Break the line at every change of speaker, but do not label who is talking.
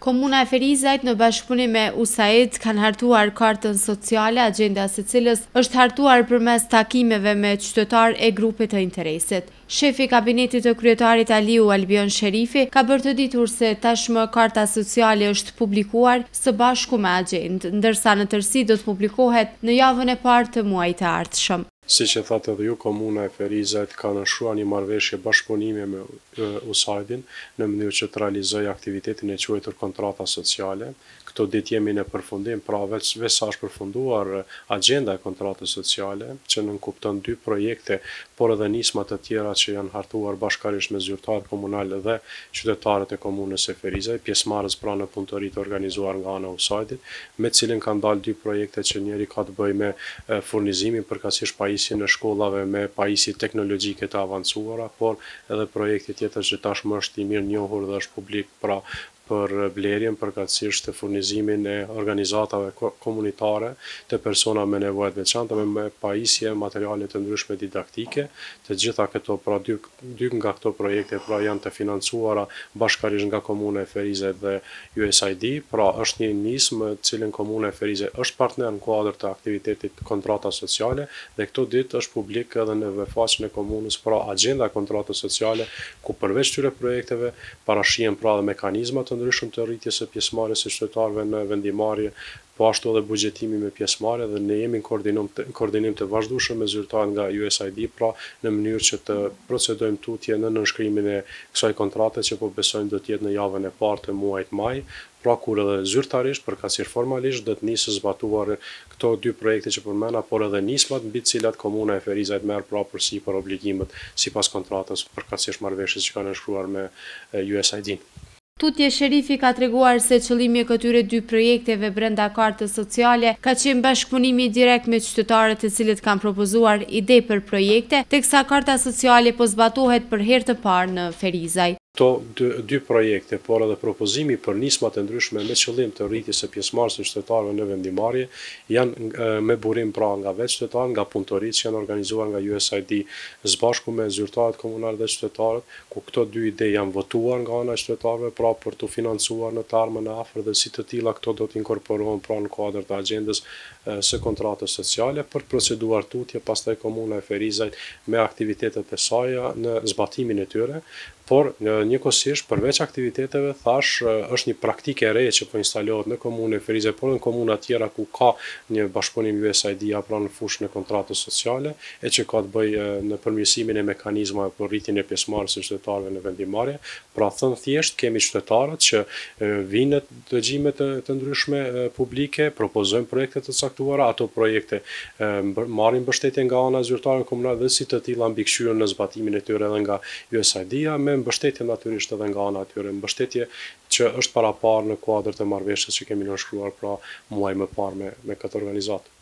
Komuna e Ferizajt në bashkëpunim me USAID kanë hartuar kartën sociale, agjendas së cilës është hartuar përmes takimeve me qytetarë e grupet të interesit. Shefi i kabinetit të kryetarit Aliu Albion Sherifi ka bërë të ditur se tashmë karta sociale është publikuar së bashku me agjendë, ndërsa në tërësi do të publikohet në javën e parë të muajit të ardhshëm.
Siç e thatë edhe ju, Komuna e Ferizajt ka nënshtruar një marrëveshje bashkëpunimi me USAID-in në mënyrë që të realizojë aktivitetin e quajtur kontrata sociale. Këto ditë jemi në përfundim, pra veç sa është përfunduar agjenda e kontratës sociale, që nënkupton 2 projekte, por edhe nisma të tjera që janë hartuar bashkërisht me zyrtarët komunal dhe qytetarët e komunës së Ferizajt, pjesëmarrës pra në punëtori të organizuar nga ana e USAID-it, me cilin kanë dalë 2 projekte që njëri ka të bëjë me furnizimin përkatësisht pajisje në shkollave me pajisje teknologjike të avancuara, por edhe projekti tjetër që tashmë është i mirë njohur dhe është publik pra për blerjen përkatësisht të furnizimin e organizatave komunitare të persona me nevojat veçanta me pajisje materiale të ndryshme didaktike. Të gjitha këto pra dy nga këto projekte pra janë të financuara bashkërisht nga Komuna e Ferizajt dhe USAID, pra është një nismë cilën Komuna e Ferizajt është partner në kuadër të aktivitetit kontrata sociale dhe këto ditë është publik edhe në faqen e komunës pra agjenda e kontratës sociale ku përveç këtyre projekteve parashihen pra dhe mekanizma të ndryshëm të rritjes së pjesëmarrjes së qytetarëve në vendimarrje, po ashtu edhe buxhetimi me pjesëmarrje dhe ne jemi në koordinim të vazhdueshëm me zyrtarët nga USAID, pra në mënyrë që të procedojmë tutje në nënshkrimin e kësaj kontrate që po besojmë do të jetë në javën e parë të muajit maj, pra kur edhe zyrtarisht përkatësisht formalisht do të nisë zbatuar këto 2 projekte që përmenda, por edhe nismat mbi të cilat Komuna e Ferizajt merr pra përsipër obligimet sipas kontratës përkatësisht marrëveshjes që kanë nënshkruar me USAID-in.
Tutje Sherifi ka treguar se qëllimi i këtyre 2 projekteve brenda kartës sociale ka qenë bashkëpunimi direkt me qytetarët të cilët kanë propozuar ide për projekte, teksa karta sociale po zbatohet për herë të parë në Ferizaj.
Këto 2 projekte, por edhe propozimi për nismat e ndryshme me qëllim të rritjes së pjesëmarrjes së qytetarëve në vendimarrje janë me burim pra nga vetë qytetarët, nga punëtoritë që janë organizuar nga USAID së bashku me zyrtarët komunal dhe qytetarët, ku këto 2 ide janë votuar nga ana e qytetarëve pra për të financuar në të ardhmen e afër dhe si të tilla këto do të inkorporohen pra në kuadër të agjendës së kontratës sociale për të proceduar tutje pastaj Komuna e Ferizajt me aktivitetet e saj në zbatimin e tyre. Por njëkohësisht përveç aktiviteteve thash është një praktike e re që po instalohet në Komunën e Ferizajt, por në komuna tjera ku ka një bashkëpunim USAID-ja pra në fushën e kontratës sociale e që ka të bëjë në përmirësimin e mekanizmave për rritjen e pjesëmarrjes së qytetarëve në vendimarrje. Pra thënë thjesht kemi qytetarët që vinë në dëgjime të ndryshme publike, propozojnë projekte të caktuara, ato projekte marrin mbështetje nga ana e zyrtarëve komunal dhe si të tilla mbikëqyrën në zbatimin e tyre edhe nga USAID-ja me mbështetje natyrisht edhe nga ana e tyre, mbështetje që është paraparë në kuadër të marrëveshjes që kemi nënshkruar pra muaj më parë me këtë organizatë.